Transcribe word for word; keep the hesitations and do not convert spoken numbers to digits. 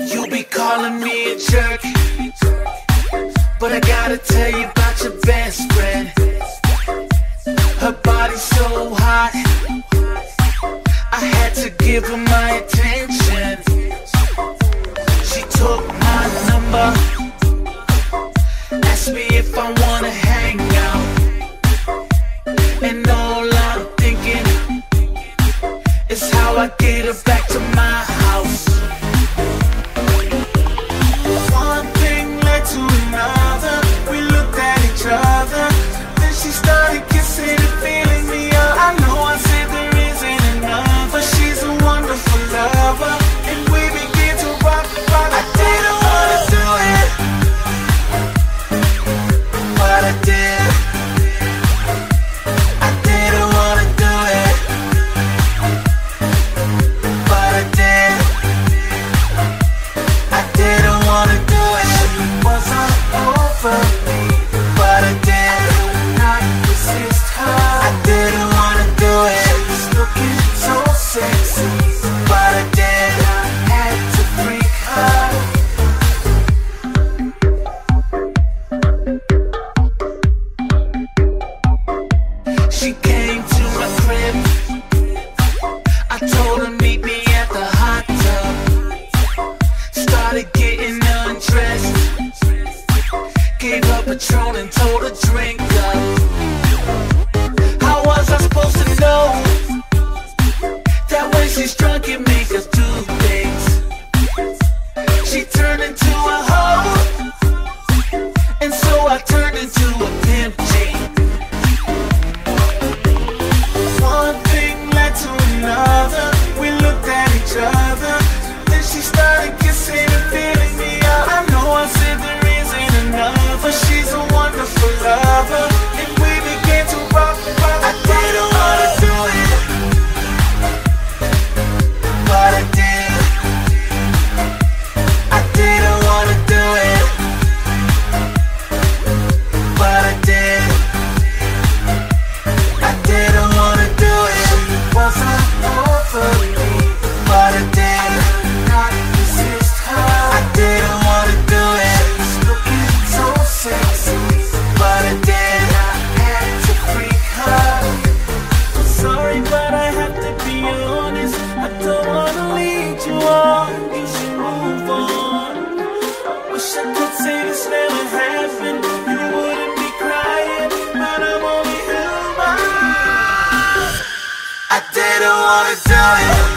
You be calling me a jerk, but I gotta tell you about your best friend. Her body's so hot, I had to give her my attention. She took my number, asked me if I wanna hang out, and all I'm thinking is how I get her back to my house. One thing led to another, we looked at each other, then she started kissing and feeling me up. I know I said there isn't enough, but she's a wonderful lover, and we began to rock, rock. I didn't wanna do it, but I did. I didn't wanna do it, but I did. I didn't wanna do it. She wasn't over me, but I did not resist her. I didn't wanna do it. She's looking so sexy, but I did. I had to freak her. She came to my crib, I told her meet me at the hot tub. Started getting undressed, gave her Patron and told her drink up. How was I supposed to know that when she's drunk it makes us do things? She turned into a hoe, and so I turned into a pimp G. One thing led to another, we looked at each other, then she started kissing and feeling me up. I know I said there isn't enough, but she's a wonderful lover, and we began to rock, rock. I didn't wanna do it, but I did. I didn't wanna do it, but I did. I didn't wanna do it. She wasn't over me, but I did not resist her. I didn't wanna do it. She's looking so sexy, but I did. I had to freak her. I'm sorry, but I have to be honest, I don't wanna lead you on. You should move on. I wish I could say this never happened, you wouldn't be crying, but I'm only human. I didn't wanna do it.